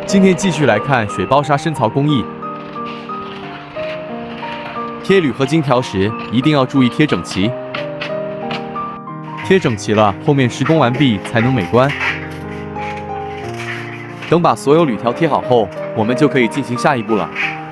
今天继续来看水包砂深槽工艺。贴铝合金条时，一定要注意贴整齐。贴整齐了，后面施工完毕才能美观。等把所有铝条贴好后，我们就可以进行下一步了。